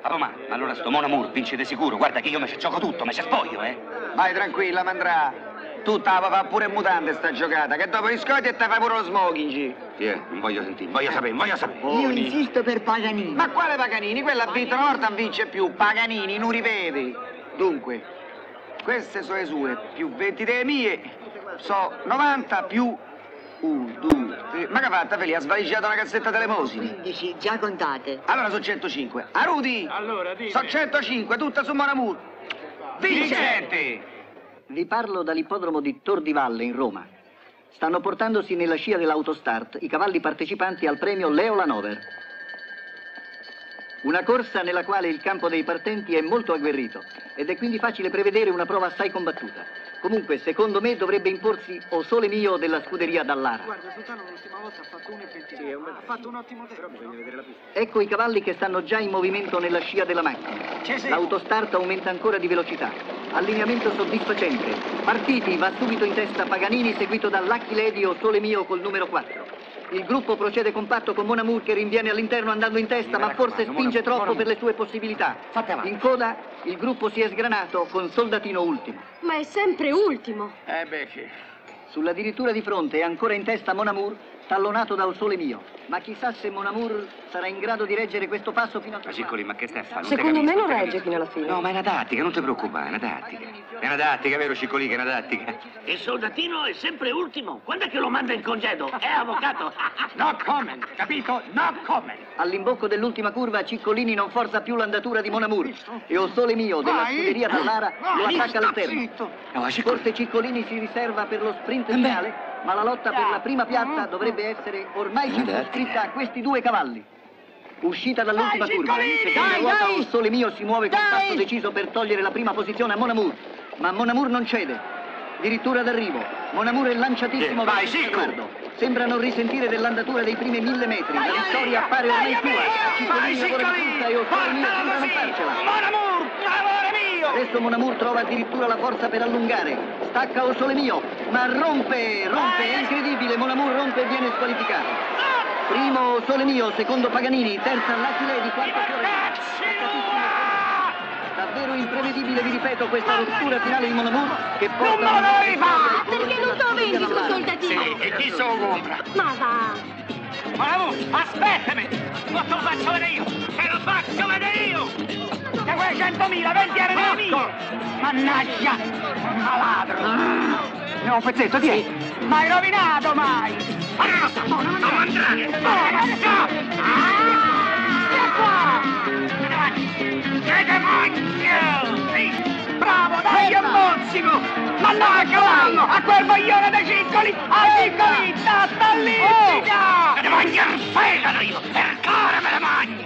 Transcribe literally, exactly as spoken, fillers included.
Ah, ma allora sto Mon Amour vince di sicuro. Guarda che io mi ci gioco tutto, mi ci spoglio, eh. Vai tranquilla, Mandrà. Tu te la fa pure in mutande sta giocata, che dopo gli scotti e te fai pure lo smoking. Yeah, non voglio sentire, voglio sapere, voglio sapere. Io insisto per Paganini. Ma quale Paganini? Quella ha vinto una volta, non vince più. Paganini, non ripeti. Dunque, queste sono le sue, più venti delle mie, so novanta più uno, due, tre. Ma che ha fatto, Feli? Ha svaligiato una cassetta d'elemosini? quindici, già contate. Allora sono centocinque. A Rudy? Allora, dimmi. Sono centocinque, tutta su Mon Amour. Vincente! Vi parlo dall'ippodromo di Tor di Valle in Roma. Stanno portandosi nella scia dell'autostart i cavalli partecipanti al premio Leo Lanover. Una corsa nella quale il campo dei partenti è molto agguerrito ed è quindi facile prevedere una prova assai combattuta. Comunque, secondo me, dovrebbe imporsi O Sole Mio della scuderia Dallara. Guarda, Sultano l'ultima volta ha fatto uno e venti. Sì, ha fatto un ottimo tempo. Però bisogna vedere la pista. Ecco i cavalli che stanno già in movimento nella scia della macchina. L'autostart aumenta ancora di velocità. Allineamento soddisfacente. Partiti, va subito in testa Paganini, seguito da Lucky Lady O Sole Mio col numero quattro. Il gruppo procede compatto con Mon Amour che rinviene all'interno andando in testa, ma forse spinge troppo per le sue possibilità. In coda il gruppo si è sgranato con Soldatino ultimo. Ma è sempre ultimo. Eh beh, che... Sulla dirittura di fronte è ancora in testa Mon Amour, tallonato da O Sole Mio. Ma chissà se Mon Amour sarà in grado di reggere questo passo fino a... Ma Ciccoli, ma che stai a fare? Secondo me non regge fino alla fine. No, ma è una tattica, non ti preoccupare, è una tattica. È una tattica, vero Ciccoli, che è una tattica? Il soldatino è sempre ultimo. Quando è che lo manda in congedo? È avvocato. No comment, capito? No comment. All'imbocco dell'ultima curva Ciccolini non forza più l'andatura di Mon Amour e O Sole Mio della scuderia Dallara lo attacca all'esterno. Forse Ciccolini si riserva per lo sprint finale, ma la lotta per la prima piazza dovrebbe essere ormai circoscritta a questi due cavalli. Uscita dall'ultima curva, in seconda ruota O Sole Mio si muove con passo deciso per togliere la prima posizione a Mon Amour, ma Mon Amour non cede. Addirittura d'arrivo. Mon Amour è lanciatissimo Vai, verso il traguardo. Sembra non risentire dell'andatura dei primi mille metri. La vittoria appare ormai sua. Ciccolini lavora di punta e O Sole Mio sembra non farcela. Mon Amour, lavoro mio! Adesso Mon Amour trova addirittura la forza per allungare. Stacca O Sole Mio, ma rompe, rompe, è incredibile. Mon Amour rompe e viene squalificato. Primo O Sole Mio, secondo Paganini, terza Lucky Lady, quarto Fiore. Davvero imprevedibile, vi ripeto, questa rottura finale di Mon Amour che porta... Non me lo devi fare! Perché non lo vendi sto soldatino? Sì, e chi se lo compra? Ma va! Mon Amour, aspettami! Ma te lo faccio vedere io! Te lo faccio vedere io! Da quei centomila, venti euro dei miei! Mannaggia! Maladro! No, un pezzetto, tieni! M'hai rovinato, mai! Ah, non andrà! Via qua! Che demonio! Bravo, dai, un mozzico! Ma no, a cavallo! A quel voglione dei ciccoli! A ciccoli! Sta lì! Me ne voglio il fegato io! Per cuore me ne mangio!